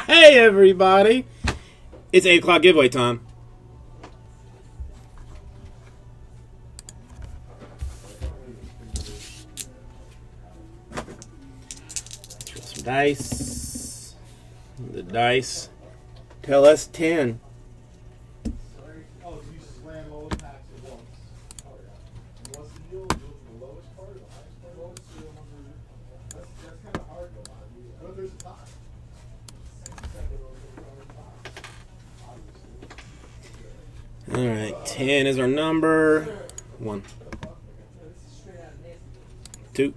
Hey, everybody. It's 8 o'clock giveaway time. Let's roll some dice. The dice tell us 10. All right, 10 is our number. 1, 2,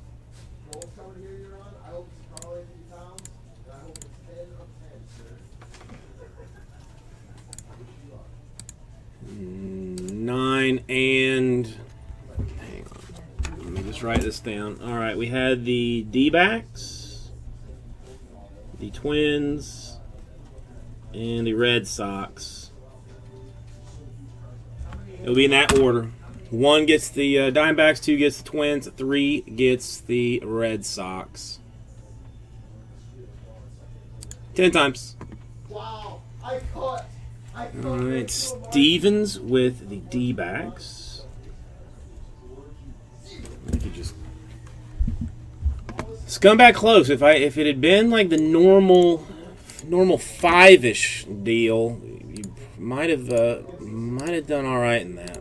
9 and hang on. Let me just write this down. All right, we had the D-backs, the Twins, and the Red Sox. It'll be in that order. 1 gets the Diamondbacks, 2 gets the Twins, 3 gets the Red Sox. 10 times. Wow, I caught. All right, Stevens with the D-backs. If you just scumbag close. If it had been like the normal 5-ish deal, you might have done all right in that.